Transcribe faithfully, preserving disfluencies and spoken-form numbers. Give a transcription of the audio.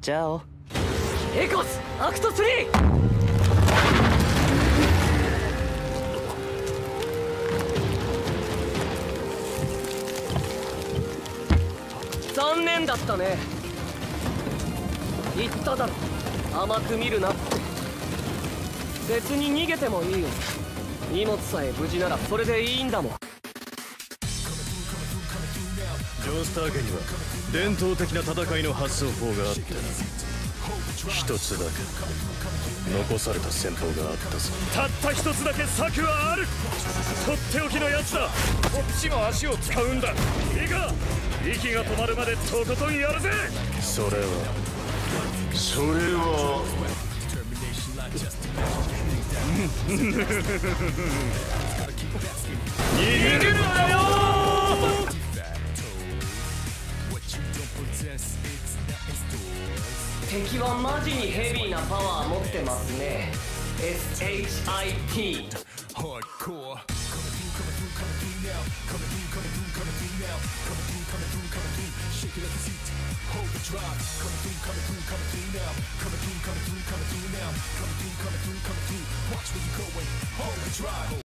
チャオ。 エコスアクトスリー。残念だったね。言っただろ、甘く見るなって。別に逃げてもいいよ。荷物さえ無事ならそれでいいんだもん。 ジョースター家には伝統的な戦いの発想法があってな、一つだけ残された戦法があったぞ。たった一つだけ策はある。とっておきのやつだ。こっちも足を使うんだ。いいか、息が止まるまでとことんやるぜ。それはそれは逃げるなよ。 敵はマジにヘビーなパワー持ってますね。 エスエイチアイティー。 Watch where you going, hold the drive.